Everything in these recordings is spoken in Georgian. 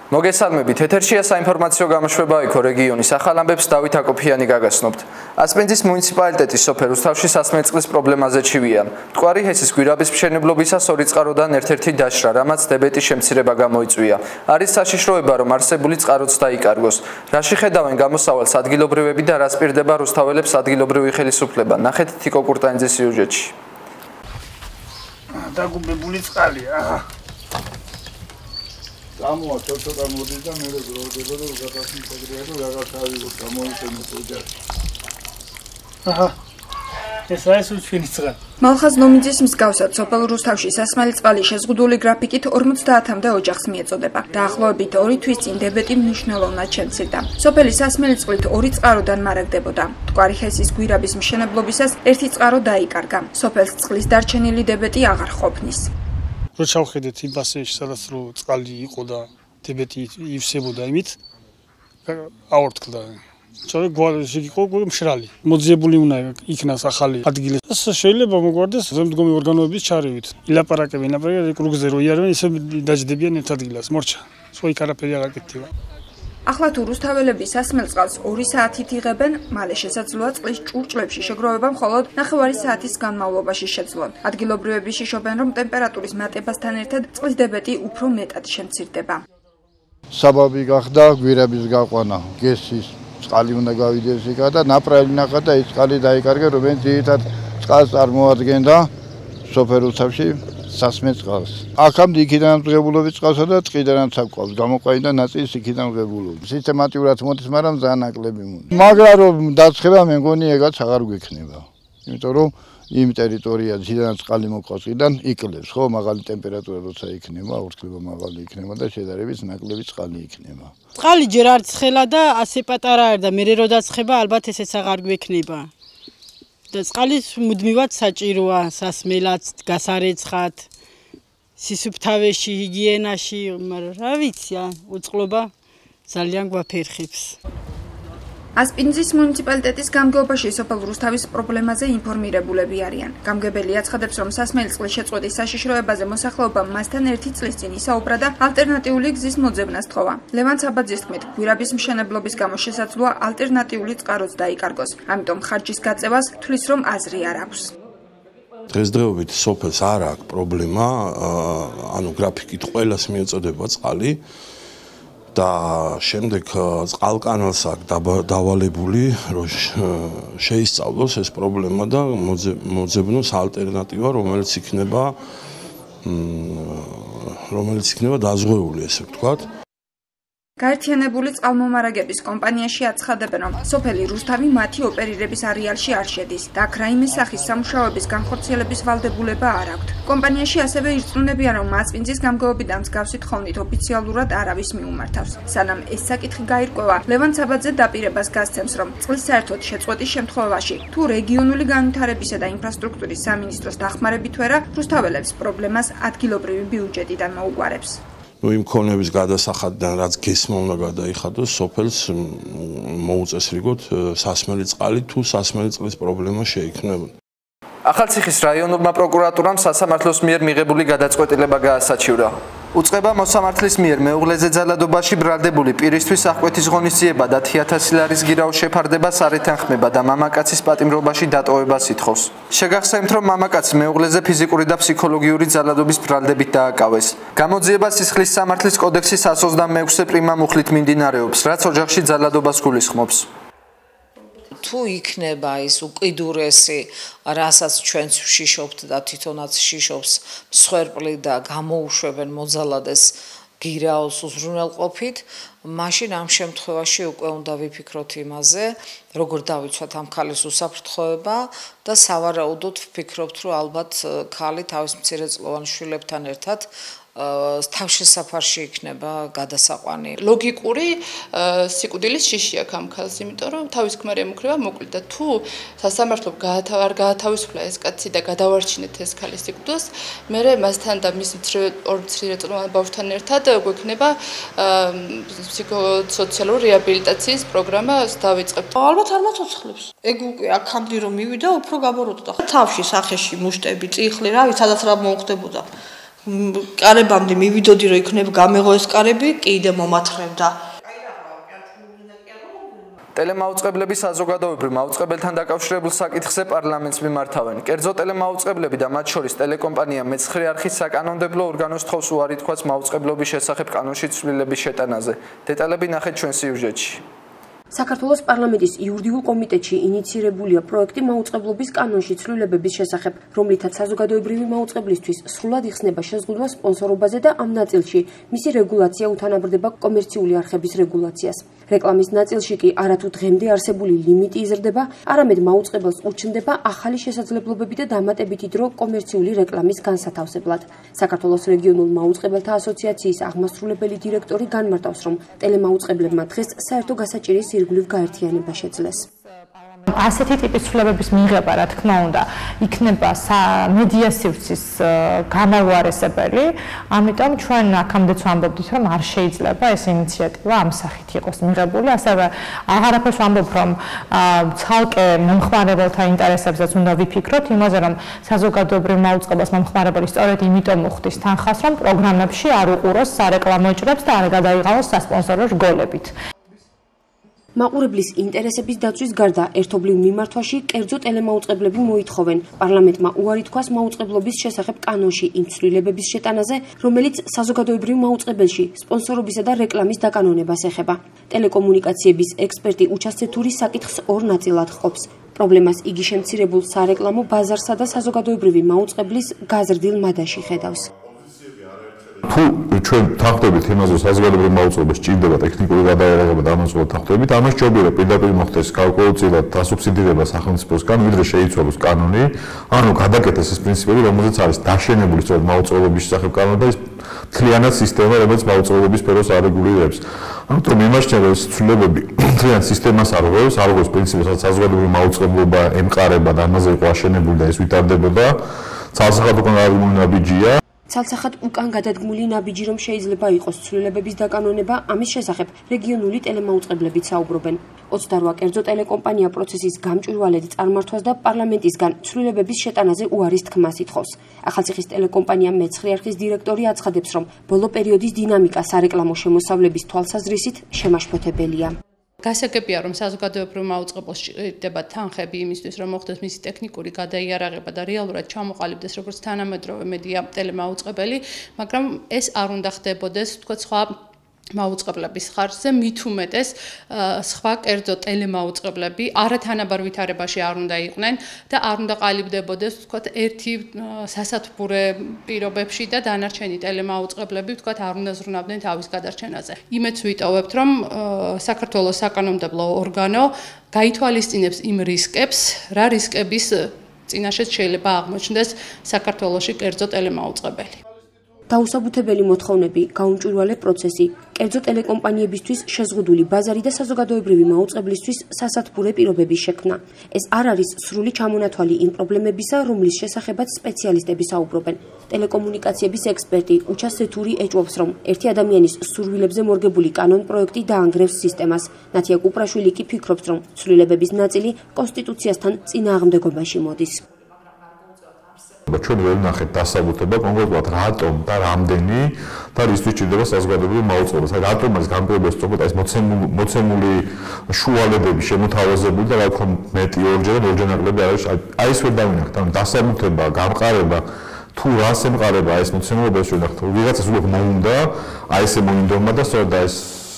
მოგესალმებით, ეთერშია საინფორმაციო გამოშვება იქო რეგიონის ახალ ამბებს დავით აკოფიანი გაგაცნობთ. ასპინძის მუნიციპალიტეტის სოფელ რუსთავში სასმელი წყლის პრობლემაზე ჩივიან. მტკვარი ჰესის გვირაბის მშენებლობისას ორი წყაროდან ერთ-ერთი დაშრა, რამაც დებეტის შემცირება გამოიწვია. არის საშიშროება, რომ არსებული წყაროც დაიკარგოს. რაში ხედავენ გამოსავალს ადგილობრივები და რას პირდება რუსთაველებს ადგილობრივი ხელისუფლება? ნახეთ თიკო კურტანიძის სიუჟეტში. დაგუბებული წყალია. Am o tot am murit da mere grodedo da gatasin pagredo ragatavi გამოიწენოთ ოჯახი. აჰა. ეს არის უჩვენიცხა. მალხაზ ნომიძის მსგავსად სოფელ რუსთავში სასმელი წყალი შეზღუდული გრაფიკით 50-მდე ოჯახს მიეწოდება. დაახლოებით 2 თვის წინ დებეტი მნიშვნელოვნად შემცირდა. სოფელი სასმელი წყლით 2 წყაროდან მარაგდებოდა. მტკვარი ჰესის გვირაბის მშენებლობისას 1 წყარო დაიკარგა. სოფელს წყლის დარჩენილი დებეტი აღარ ყოფნის. რო ჩავხედეთ იმ ბასეში, სადაც რო წყალი იყო და დებეტი ივსებოდა იმით, აორთქლდა. სწორედ გვარში იყო მშრალი. მოძიებული უნდა იქნას ახალი ადგილი. ეს შეიძლება მოგვარდეს ზემდგომი ორგანოების ჩარევით. ილაპარაკებენ კრუგზე რო იარებენ, ისე დაჯდებიან ერთ ადგილას, მორჩა. სხვა იქ არაფერი არ აკეთდება. ახლა თუ რუსთაველები სასმელ წყალს 2 საათით იღებენ, მალე შესაძლოა წყლის ჭურჭლებში შეგროვება მხოლოდ 9 საათის განმავლობაში შეძლონ. ადგილობრივები შიშობენ, რომ ტემპერატურის მატებასთან ერთად წყლის დებეტი უფრო მეტად შემცირდება. საბაბი გახდა გვირაბის გაყვანა. გესის წყალი უნდა გავიდეს იქა და ნაპრალი ნახა და ის წყალი დაიკარგა, რომელიც ძირითად წყალს წარმოადგენდა სოფელ რუსთავში სასმელ წყალს. აქამდე იქიდან მღებულობის წყალსა და წყიდანაც აკვალს. გამოყვანდა ნაწილი იქიდან მღებულობის. სისტემატურად მოდის, მაგრამ ძალიან ნაკლები მოდის. მაგრამ რომ დაცხება მე მგონი ეგაც აღარ გვექნება. იმიტომ რომ იმ ტერიტორია ძირითადად წყალი მოყვასიდან იკლებს, ხო, მაღალი ტემპერატურა როცა იქნება, აორთქლება მაღალი იქნება და შედარებით ნაკლები წყალი იქნება. წყალი ჯერ არ ცხელა და ასე პატარა არ და მე რო დაცხება, ალბათ ესეც აღარ გვექნება. და წყალი მუდმივად საჭიროა სასმელად, გასარეცხად, სისუფთავეში, ჰიგიენაში, მაგრამ რა ვიცი, უწყლობა ძალიან გვაფერხებს. ასპინძის მუნიციპალიტეტის გამგეობაში სოფელ რუსთავის პრობლემაზე ინფორმირებულები არიან. გამგებელი აცხადებს, რომ სასმელი წყლის შეწყვეტის საშიშროებაზე მოსახლეობამ მასთან 1 წლის წინ ისაუბრა და ალტერნატიული გზის მოძებნას თხოვა. ლევან საბაძის თქმით, გვირაბის მშენებლობის გამო შესაძლოა ალტერნატიული წყაროც დაიკარგოს. ამიტომ ხარჯის გაწევას თვლის, რომ აზრი არ აქვს. დღესდღეობით სოფელს არ აქვს პრობლემა, ანუ გრაფიკით ყველას მიეწოდება წყალი. და შემდეგ წყალკანალს აქვს დავალებული, რომ შეისწავლოს ეს პრობლემა და მოძებნოს ალტერნატივა, რომელიც იქნება დაზღვეული, ესე ვთქვათ. გაერთიანებული წყალმომარაგების კომპანიაში აცხადებენ, რომ სოფელი რუსთავი მათი ოპერირების არეალში არ შედის და აქ რაიმე სახის სამუშაოების განხორციელების ვალდებულება არ აქვთ. კომპანიაში ასევე ირწმუნებიან, რომ მასპინძის გამგეობიდან მსგავსი თხოვნით ოფიციალურად არავის მიუმართავს. სანამ ეს საკითხი გაირკვევა, ლევან საბაძე დაპირებას გასცემს, რომ წყლის საერთოდ შეწყვეტის შემთხვევაში თუ რეგიონული განვითარებისა და ინფრასტრუქტურის სამინისტროს დახმარებით ვერა, რუსთაველებს პრობლემას ადგილობრივი ბიუჯეტიდან მოუგვარებს. იმ ქონების გადასახადიდან, რაც გესმა უნდა გადაიხადოს, სოფელს მოუწესრიგოთ სასმელი წყალი თუ სასმელი წყლის პრობლემა შეიქმნება. ახალციხის რაიონულმა პროკურატურამ სასამართლოს მიერ მიღებული გადაწყვეტილება გაასაჩივრა. უწყება მოსამართლის მიერ მეუღლეზე ძალადობაში ბრალდებული პირისთვის აღკვეთის ღონისძიება და 10,000 ლარის გირაოს შეფარდებას არ ეთანხმება და მამაკაცის პატიმრობაში დატოვებას ითხოვს. შეგახსენებთ, რომ მამაკაცი მეუღლეზე ფიზიკური და ფსიქოლოგიური ძალადობის ბრალდებით დააკავეს. გამოძიება სისხლის სამართლის კოდექსის 126 პრიმა მუხლით მიმდინარეობს, რაც ოჯახში ძალადობას გულისხმობს. თუ იქნება ის უკიდურესი, რასაც ჩვენც ვშიშობთ და თვითონაც შიშობს მსხვერპლი და გამოუშვებენ მოძალადეს გირაოს უზრუნველყოფით, მაშინ ამ შემთხვევაში უკვე უნდა ვიფიქროთ იმაზე, როგორ დავიცვათ ამ ქალის უსაფრთხოება და სავარაუდოდ ვფიქრობთ, რომ ალბათ ქალი თავის მცირეწლოვან შვილებთან ერთად თავშესაფარში იქნება გადასაყვანი. ლოგიკური სიკვდილის შიში აქვს ამ ქალს, იმიტომ რომ თავის ქმარი ემუქრება მოკლედ და თუ სასამართლომ არ გაათავისუფლა ეს კაცი და გადავარჩინეთ ეს ქალის სიკვდილს, მერე მასთან და მის ორ მცირეწლოვან ბავშვთან ერთად გვექნება ფსიქოსოციალური რეაბილიტაციის პროგრამა დავიწყებთ. ალბათ არ მოცოცხლებს. ეგ უკვე აქამდე რომ მივიდა, უფრო გაბოროტდა. თავში სახეში მუშტები, წიხლი, რავი, სადაც რა მოხდებოდა. კარებამდე მივიდოდი რომ იქნება გამეღო ეს კარები, კიდე მომათრევდა. ტელემაუწყებლები საზოგადოებრივ მაუწყებელთან დაკავშირებულ საკითხზე პარლამენტს მიმართავენ. კერძო ტელემაუწყებლები და მათ შორის ტელეკომპანია მეცხრე არხის საკანონმდებლო ორგანოს თხოვს უარი თქვას მაუწყებლობის შესახებ კანონში ცვლილების შეტანაზე. დეტალები ნახეთ ჩვენ სიუჟეტში. საქართველოს პარლამენტის იურიდიულ კომიტეტში ინიცირებულია პროექტი მაუწყებლობის კანონში ცვლილებების შესახებ, რომლითაც საზოგადოებრივი მაუწყებლისთვის სრულად იხსნება შეზღუდვა სპონსორობაზე და ამ ნაწილში მისი რეგულაცია უთანაბრდება კომერციული არხების რეგულაციას. რეკლამის ნაწილში კი არათუ დღემდე არსებული ლიმიტი იზრდება, არამედ მაუწყებელს ურჩნდება ახალი შესაძლებლობები და დამატებითი დრო კომერციული რეკლამის განსათავსებლად. საქართველოს რეგიონულ მაუწყებელთა ასოციაციის აღმასრულებელი დირექტორი განმარტავს, რომ ტელემაუწყებლებმა დღეს საერთო გასაჭირის ირგვლივ გაერთიანება შეძლეს. ასეთი ტიპის ცვლილებების მიღება, რა თქმა უნდა, იქნება მედია სივრცის გამაუარესებელი, ამიტომ ჩვენ აქამდეც ვამბობდით, რომ არ შეიძლება ეს ინიციატივა ამ სახით იყოს მიღებული, ასევე აღარაფერს ვამბობ, რომ ცალკე მომხმარებელთა ინტერესებზეც უნდა ვიფიქროთ, იმაზე, რომ საზოგადოებრივ მაუწყებელს მომხმარებელი სწორედ იმიტომ უხდის თანხას, რომ პროგრამებში არ უყუროს სარეკლამო ეჭრებს და არ გადაიღალოს სასპონსორო რგოლებით. მაყურებლის ინტერესების დაცვის გარდა ერთობლივ მიმართვაში კერძო ტელემაუწყებლები მოითხოვენ პარლამენტმა უარი თქვას მაუწყებლობის შესახებ კანონში იმ ცვლილებების შეტანაზე, რომელიც საზოგადოებრივ მაუწყებელში სპონსორობისა და რეკლამის დაკანონებას ეხება. ტელეკომუნიკაციების ექსპერტი უჩასწეთური საკითხს ორ ნაწილად ყოფს. პრობლემას იგი შემცირებულ სარეკლამო ბაზარსა და საზოგადოებრივი მაუწყებლის გაზრდილ მადაში ხედავს. თუ ჩვენ თანხდებით იმაზე, რომ საზოგადოებრივი მაუწყებლობა სჭირდება ტექნიკური გადაერაღება და ამასობრად თანხდებით, ამას ჯობია პირდაპირ მოხდეს გარკვეულწილად დასუბსიდირება სახელმწიფოსგან, ვიდრე შეიცვალოს კანონი, ანუ გადაკეთდეს ეს პრინციპები, რომელზეც არის დაშენებული სწორედ მაუწყებლობის შესახებ კანონი და ის მთლიანად სისტემა, რომელიც მაუწყებლობის სფეროს არეგულირებს. ამიტომ იმაშჩენ რომ ეს ცვლილებები მთლიან სისტემას არღვევს, არღვევს პრინციპს, სადაც საზოგადოებრივი მაუწყებლობა ემყარება და ამაზე იყო აშენებული და ეს ვითარდებოდა, ცალსახად უკან გადადგმული ნაბიჯია. ცალსახად უკან გადადგმული ნაბიჯი რომ შეიძლება იყოს ცვლილებების დაკანონება, ამის შესახებ რეგიონული ტელემაუწყებლებით საუბრობენ. 28 კერძო ტელეკომპანია პროცესის გამჭვირვალედ წარმართვას და პარლამენტისგან ცვლილებების შეტანაზე უარის თქმას ითხოვს. ახალციხის ტელეკომპანია მეცხრე არხის დირექტორი აცხადებს, რომ ბოლო პერიოდის დინამიკა სარეკლამო შემოსავლების თვალსაზრისით შემაშფოთებელია. გასაგებია, რომ საზოგადოებრივ მაუწყებელს სჭირდება თანხები იმისთვის, რომ მოხდეს მისი ტექნიკური გადაიარაღება და რეალურად ჩამოყალიბდეს როგორც თანამედროვე მედია ტელემაუწყებელი, მაგრამ ეს არ უნდა ხდებოდეს, თქვათ, სხვა მაუწყებლების ხარჯზე, მით უმეტეს სხვა კერძო ტელემაუწყებლები არათანაბარ ვითარებაში არ უნდა იყვნენ და არ უნდა ყალიბდებოდეს, თქვათ, ერთი სასათბურე პირობებში და დანარჩენი ტელემაუწყებლები, თქვათ, არ უნდა ზრუნავდნენ თავის გადარჩენაზე. იმედს ვიტოვებთ, რომ საქართველოს საკანონმდებლო ორგანო გაითვალისწინებს იმ რისკებს, რა რისკების წინაშეც შეიძლება აღმოჩნდეს საქართველოში კერძო ტელემაუწყებელი. დაუსაბუთებელი მოთხოვნები, გაუმჭვირვალე პროცესი, კერძო ტელეკომპანიებისთვის შეზღუდული ბაზარი და საზოგადოებრივი მაუწყებლისთვის სასათბურე პირობების შექმნა. ეს არ არის სრული ჩამონათვალი იმ პრობლემებისა, რომლის შესახებაც სპეციალისტები საუბრობენ. ტელეკომუნიკაციების ექსპერტი უჩასწეთური ეჭვობს, რომ ერთი ადამიანის სურვილებზე მორგებული კანონ პროექტი დაანგრევს სისტემას. ნათია კუპრაშვილი კი ფიქრობს, რომ ცვლილებების ნაწილი კონსტიტუციასთან წინააღმდეგობაში მოდის. ჩვენ ვერ ვნახეთ დასაბუთება კონკრეტულად რატომ და რამდენი და რისთვის ჭირდება საზოგადოებრივი მაუწყებლობა. რატომ არის განპირობებს სწორედ ეს მოცემული შუალებები შემოთავაზებული და რა თქმა უნდა მეტი ორჯერ ნაკლები არის. აი ეს ვერ დავინახეთ, ანუ დასაბუთება, გამყარება თუ რას ემყარება ეს მოცემულობა ეს ვერ ვნახეთ. ვიღაცას უბრალოდ მოუნდა, აი ესე მოინდომა და სწორედ ეს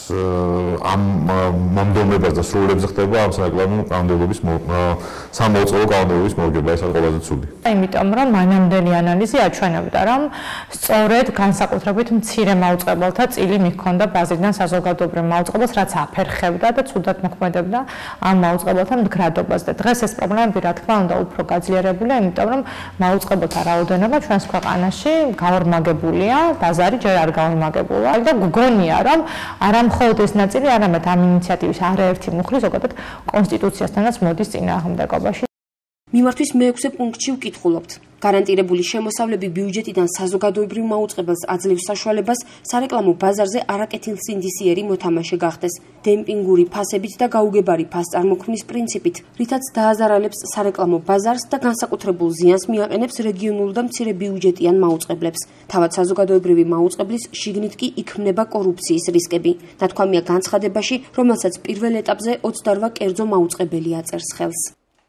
ამ მომდომებას და სრულებზე ხდება ამ სარეკლამო კანონმდებლობის სამაუწყებლო კანონმდებლობის მორგება, ეს არის ყველაზე ცუდი. იმიტომ რომ მანამდელი ანალიზი აჩვენებდა, რომ სწორედ განსაკუთრებით მცირე მაუწყებელთა წილი მიჰქონდა ბაზრიდან საზოგადოებრივ მაუწყებელს, რაც აფერხებდა და ცუდად მოქმედებდა ამ მაუწყებელთა მდგრადობას და დღეს ეს პრობლემები რა თქმა უნდა უფრო გაძლიერებულია, იმიტომ რომ მაუწყებელთა რაოდენობა ჩვენს ქვეყანაში გაორმაგებულია, ბაზარი ჯერ არ გაორმაგებულა და გგონია რომ არა მხოლოდ ეს ნაწილი, არამედ ამ ინიციატივის არაერთი მუხლი ზოგადად კონსტიტუციასთანაც მოდის წინააღმდეგობაში. მიმართვის მე-6 პუნქტში ვკითხულობთ. გარანტირებული შემოსავლები ბიუჯეტიდან საზოგადოებრივ მაუწყებელს აძლევს საშუალებას სარეკლამო ბაზარზე არაკეთილსინდისიერი მოთამაშე გახდეს. დემპინგური ფასებით და გაუგებარი ფასწარმოქმნის პრინციპით, რითაც დააზარალებს სარეკლამო ბაზარს და განსაკუთრებულ ზიანს მიაყენებს რეგიონულ და მცირე ბიუჯეტიან მაუწყებლებს. თავად საზოგადოებრივი მაუწყებლის შიგნით კი იქმნება კორუფციის რისკები. ნათქვამია განცხადებაში, რომელსაც პირველ ეტაპზე 28 კერძო მაუწყებელი აწერს ხელს.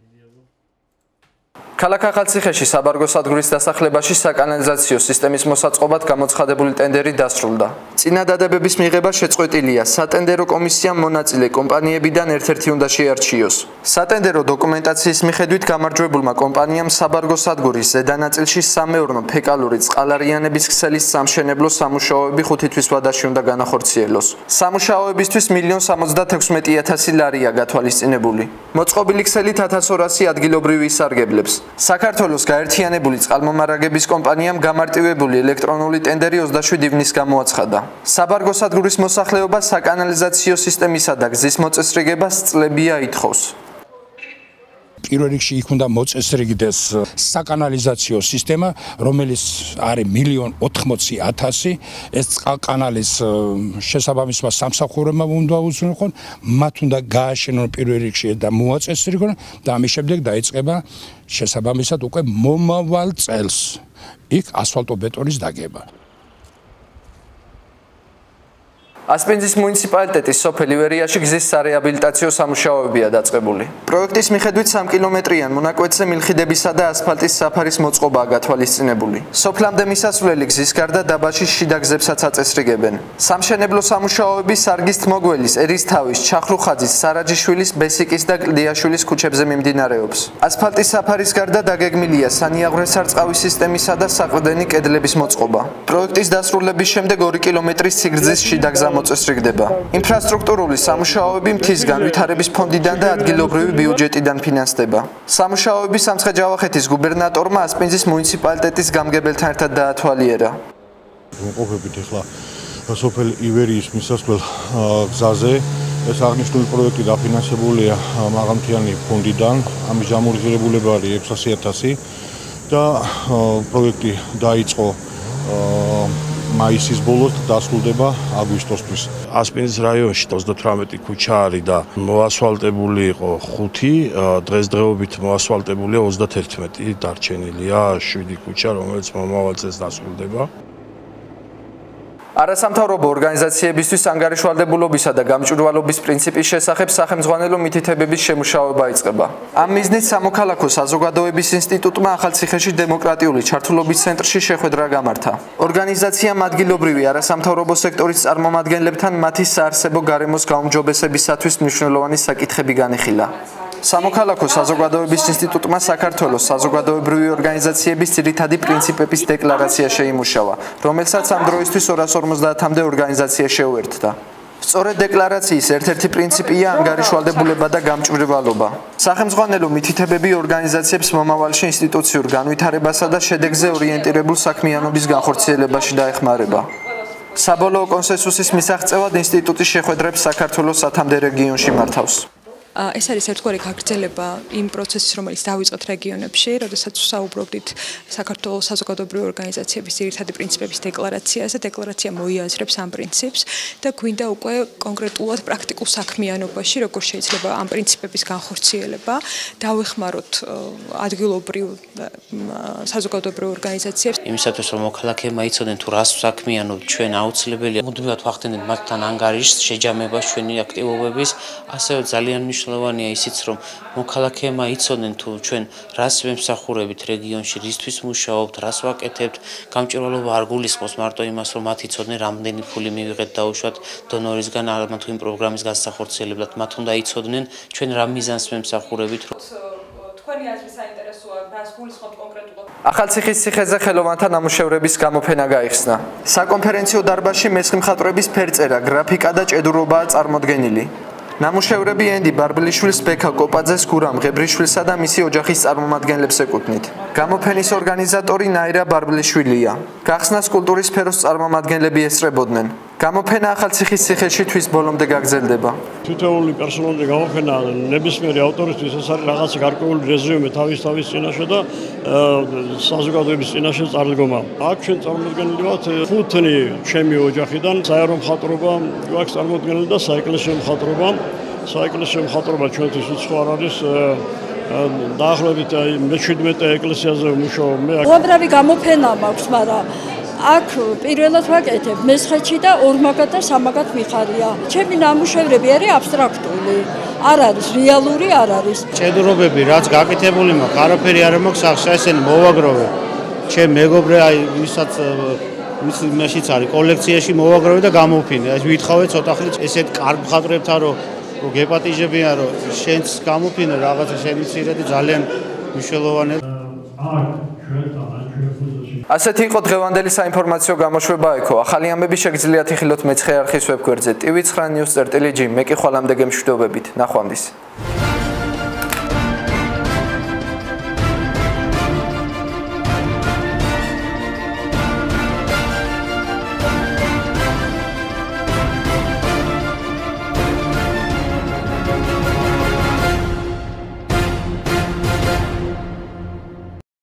ქალაქ ახალციხეში საბარგო სადგურის დასახლებაში საკანალიზაციო სისტემის მოსაწყობად გამოცხადებული ტენდერი დასრულდა. წინადადებების მიღება შეწყვეტილია. სატენდერო კომისიამ მონაწილე კომპანიებიდან ერთ-ერთი უნდა შეარჩიოს. სატენდერო დოკუმენტაციის მიხედვით გამარჯვებულმა კომპანიამ საბარგო სადგურის ზედანაწილში სამეურნო ფეკალური წყალარიანების ქსელის სამშენებლო სამუშაოები 5 თვის ვადაში უნდა განახორციელოს. სამუშაოებისთვის 1,76,000 ლარია გათვალისწინებული. მოწყობილი ქსელი 1200 ადგილობრივი ისარგებლებს. საქართველოს გაერთიანებული წყალმომარაგების კომპანიამ გამარტივებული ელექტრონული ტენდერი 27 ივნის გამოაცხადა. საბარგო სადგურის მოსახლეობა საკანალიზაციო სისტემისა და გზის მოწესრიგებას წლებია ითხოვს. პირველ რიგში იქ უნდა მოწესრიგდეს საკანალიზაციო სისტემა, რომელიც არის 1,80,000. ეს წყალკანალის შესაბამისმა სამსახურებმა უნდა უზრუნველყონ, მათ უნდა გააშენონ პირველ რიგში და მოაწესრიგონ და ამის შემდეგ დაიწყება შესაბამისად უკვე მომავალ წელს იქ ასფალტობეტონის დაგება. ასპინძის მუნიციპალიტეტის სოფელ ივერიაში გზის სარეაბილიტაციო სამუშაოებია დაწყებული. პროექტის მიხედვით 3 კილომეტრიან მონაკვეთზე მილხიდებისა და ასფალტის საფარის მოწყობაა გათვალისწინებული. სოფლამდე მისასვლელი გზის გარდა დაბაში შიდა გზებსაც აწესრიგებენ. სამშენებლო სამუშაოები სარგის თმოგველის, ერისთავის, ჩახლუხაძის, სარაჯიშვილის, ბესიკის და კლდიაშვილის ქუჩებზე მიმდინარეობს. ასფალტის საფარის გარდა დაგეგმილია სანიაღვრე-სარწყავი სისტემისა და საყრდენი კედლების მოწყობა. პროექტის დასრულების შემდეგ 2 კილომეტრის სიგრძის შიდა გზა მოწესრიგდება. ინფრასტრუქტურული სამუშაოები მთის განვითარების ფონდიდან და ადგილობრივი ბიუჯეტიდან ფინანსდება. სამუშაოები სამცხე-ჯავახეთის გუბერნატორმა ასპინძის მუნიციპალიტეტის გამგებელთან ერთად დაათვალიერა. ვიმყოფებით ახლა სოფელ ივერიის მისასვლელ გზაზე. ეს აღნიშნული პროექტი დაფინანსებულია მაღალმთიანი ფონდიდან. ამის დამოუკიდებულება არის 600,000 და პროექტი დაიწყო მაისის ბოლოს დასრულდება აგვისტოსთვის. ასპინძის რაიონში 38 ქუჩა არის და მოასფალტებული იყო 5, დღესდღეობით მოასფალტებულია 31, დარჩენილია 7 ქუჩა, რომელიც მომავალ წელს დასრულდება. არასამთავრობო ორგანიზაციებისთვის ანგარიშვალდებულობისა და გამჭვირვალობის პრინციპის შესახებ სახელმძღვანელო მითითებების შემუშავება იწყება. ამ მიზნით სამოქალაქო საზოგადოების ინსტიტუტმა ახალციხეში დემოკრატიული ჩართულობის ცენტრში შეხვედრა გამართა. ორგანიზაციამ ადგილობრივი არასამთავრობო სექტორის წარმომადგენლებთან მათი საარსებო გარემოს გაუმჯობესებისათვის მნიშვნელოვანი საკითხები განიხილა. სამოქალაქო საზოგადოების ინსტიტუტმა საქართველოს საზოგადოებრივი ორგანიზაციების ძირითადი პრინციპების დეკლარაცია შეიმუშავა, რომელსაც ამ დროისთვის 250-მდე ორგანიზაცია შეუერთდა. სწორედ დეკლარაციის ერთ-ერთი პრინციპია ანგარიშვალდებულება და გამჭვირვალობა. სახელმძღვანელო მითითებები ორგანიზაციებს მომავალში ინსტიტუციურ განვითარებასა და შედეგზე ორიენტირებულ საქმიანობის განხორციელებაში დაეხმარება. საბოლოო კონსენსუსის მისაღწევად ინსტიტუტი შეხვედრებს საქართველოს 10-მდე რეგიონში მართავს. ეს არის ერთგვარი გაგრძელება იმ პროცესის, რომელიც დავიწყეთ რეგიონებში, როდესაც ვსაუბრობდით საქართველოს საზოგადოებრივი ორგანიზაციების ძირითადი პრინციპების დეკლარაციაზე. დეკლარაცია მოიაზრებს ამ პრინციპს და გვინდა უკვე კონკრეტულად პრაქტიკულ საქმიანობაში, როგორ შეიძლება ამ პრინციპების განხორციელება, დავეხმაროთ ადგილობრივ საზოგადოებრივ ორგანიზაციებს. იმისათვის, რომ მოქალაქეებმა იცოდნენ თუ რას საქმიანობ, ჩვენ აუცილებელია მუდმივად ვახდენთ მათთან ანგარიშს, შეჯამებას ჩვენი აქტივობების, ასევე ძალიან მნიშვნელოვანია ისიც, რომ მოქალაქეებმა იცოდნენ თუ ჩვენ რას ვემსახურებით რეგიონში, რისთვის მუშაობთ, რას ვაკეთებთ. გამჭვირვალობა არ გულისხმობს მარტო იმას, რომ მათ იცოდნენ რამდენი ფული მივიღეთ დაუშვათ დონორისგან ალბათ თუ იმ პროგრამის განსახორციელებლად. მათ უნდა იცოდნენ ჩვენ რა მიზანს ვემსახურებით. თქვენი აზრი საინტერესოა, რას გულისხმობთ კონკრეტულად? ახალციხის ციხეზე ხელოვანთა ნამუშევრების გამოფენა გაიხსნა. საკონფერენციო დარბაზში მესხი-მხატვრების ფერწერა, გრაფიკა და ჭედურობაა წარმოდგენილი. ნამუშევრები ენდი ბარბლიშვილის, ბექა კოპაძეს, გურამ ღებრიშვილსა და მისი ოჯახის წარმომადგენლებს ეკუთვნით. გამოფენის ორგანიზატორი ნაირა ბარბლიშვილია. გახსნას კულტურის სფეროს წარმომადგენლები ესწრებოდნენ. გამოფენა ახალციხის ციხეში თვის ბოლომდე გაგრძელდება. თითოეული პერსონალური გამოფენა ნებისმიერი ავტორისთვის ეს არის რაღაცა გარკვეული რეზიუმე თავის წინაშე და საზოგადოების წინაშე წარდგომა. აქ ჩვენ წარმოდგენილი ვართ ხუთნი ჩემი ოჯახიდან, საერო მხატვრობა, გვაქვს წარმოდგენილი და საეკლესიო მხატვრობა. საეკლესიო მხატვრობა ჩვენთვის უცხო არ არის. დაახლოებით მე-17 ეკლესიაზე ვმუშაობ. უამრავი გამოფენა მაქვს, მაგრამ აქ პირველად ვაკეთებ მესხეთში და ორმაგად და სამაგად მიხარია. ჩემი ნამუშევრები არის აბსტრაქტული. არ არის რეალური, არ არის. ჭედურობები რაც გაკეთებული მაქვს, არაფერი არ მაქვს ახლა ესენი მოვაგროვე. ჩემ მეგობრე აი ვისაც მაშიც არის კოლექციაში მოვაგროვე და გამოფინე. აი ვითხოვე ცოტა ხნით ესეთ კარგ მხატვრებთან რომ გეპატიჟებიან რომ შენც გამოფინე რაღაცა შენი ცირედი ძალიან მნიშვნელოვანია. ასეთი იყო დღევანდელი საინფორმაციო გამოშვება ეკო. ახალი ამბები შეგიძლიათ იხილოთ მეცხრე არხის ვებგვერდზე tv9news.gr. მე კი ხვალამდე გემშვიდობებით. ნახვამდის.